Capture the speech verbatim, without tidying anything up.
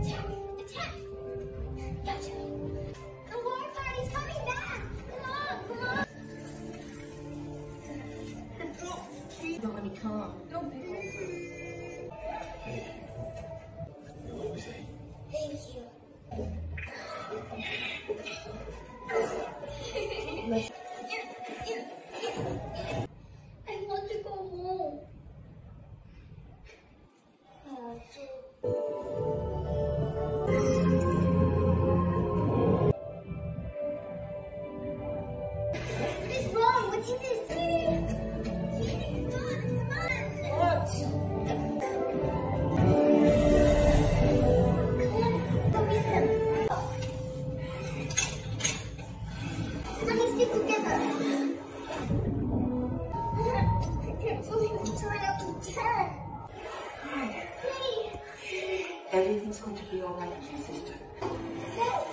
Attack! Attack! Gotcha! The war party's coming back! Come on, come on! Don't let me come. Don't be Hey, what was that? Thank you. I want to go home. Oh, what is wrong? What is it? Sweetie? Sweetie, come on, come on. What? Come on, go get him. Let me stick together. I can't believe I'm trying out to ten. Hey. Everything's going to be all right, sister. Daddy.